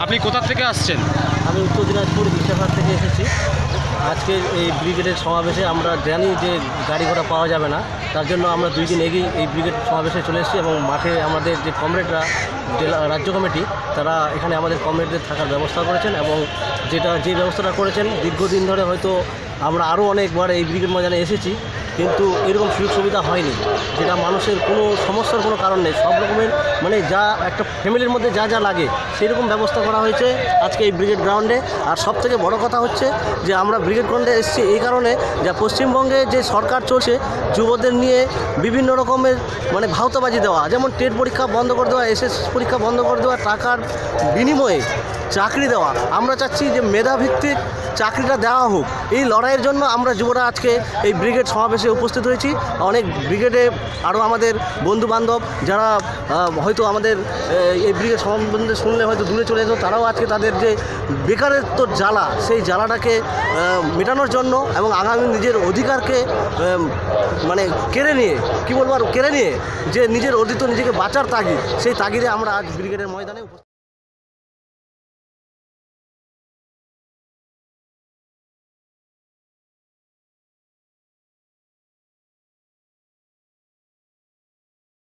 আপনি কোথা থেকে আসছেন? আমি উত্তর দিনাজপুর ইশাখার থেকে এসেছি। আজকে এই ব্রিগেডের সমাবেশে আমরা জানি যে গাড়ি ঘোড়া পাওয়া যাবে না, তার জন্য আমরা 2 দিন এগিয়ে এই ব্রিগেড সমাবেশে চলে এসেছি এবং মাঠে আমাদের যে কমরেডরা জেলা রাজ্য কমিটি তারা এখানে আমাদের কমরেডদের থাকার ব্যবস্থা করেছেন এবং যে ব্যবস্থাটা করেছেন দীর্ঘদিন ধরে হয়তো আমরা আরও অনেকবার এই ব্রিগেড ময়দানে এসেছি, কিন্তু এরকম সুযোগ সুবিধা হয়নি, যেটা মানুষের কোনো সমস্যার কোনো কারণ নেই। সব রকমের মানে যা একটা ফ্যামিলির মধ্যে যা যা লাগে সেই রকম ব্যবস্থা করা হয়েছে আজকে এই ব্রিগেড গ্রাউন্ডে। আর সবথেকে বড় কথা হচ্ছে যে আমরা ব্রিগেড গ্রাউন্ডে এসেছি এই কারণে যে পশ্চিমবঙ্গে যে সরকার চলছে যুবদের নিয়ে বিভিন্ন রকমের মানে ভাওতাবাজি দেওয়া, যেমন টেট পরীক্ষা বন্ধ করে দেওয়া, এসএস পরীক্ষা বন্ধ করে দেওয়া, টাকার বিনিময়ে চাকরি দেওয়া। আমরা চাচ্ছি যে মেধাভিত্তিক চাকরিটা দেওয়া হোক। এই লড়াইয়ের জন্য আমরা যুবরা আজকে এই ব্রিগেড সমাবেশে উপস্থিত হয়েছি। অনেক ব্রিগেডে আরও আমাদের বন্ধুবান্ধব যারা হয়তো আমাদের এই ব্রিগেড সম্বন্ধে শুনলে হয়তো দূরে চলে যেত, তারাও আজকে তাদের যে বেকারত্ব জ্বালা সেই জ্বালাটাকে মেটানোর জন্য এবং আগামী নিজের অধিকারকে মানে কেড়ে নিয়ে কী বলবো আর কেড়ে নিয়ে যে নিজের অর্জিত নিজেকে বাঁচার তাগিদ, সেই তাগিদে আমরা আজ ব্রিগেডের ময়দানে উপস্থিত।